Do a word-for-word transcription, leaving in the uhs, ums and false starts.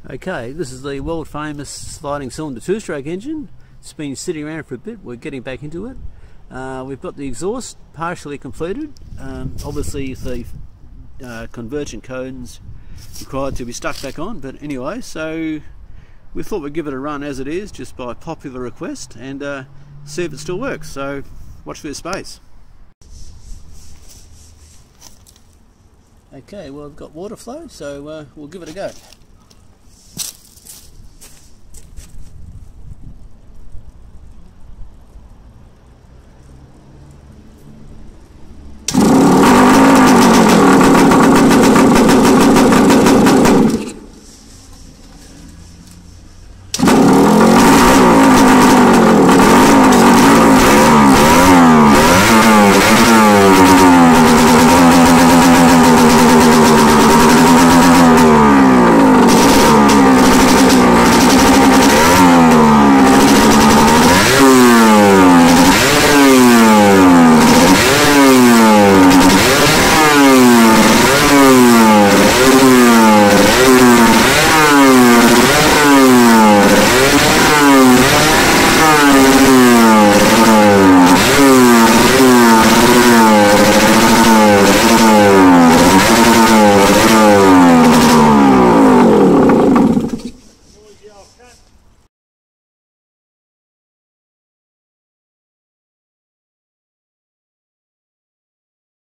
Okay, this is the world famous sliding cylinder two-stroke engine. It's been sitting around for a bit. We're getting back into it. Uh, we've got the exhaust partially completed. Um, obviously the uh, convergent cones required to be stuck back on, but anyway, so we thought we'd give it a run as it is, just by popular request, and uh, see if it still works. So watch this space. Okay, well, I've got water flow, so uh, we'll give it a go.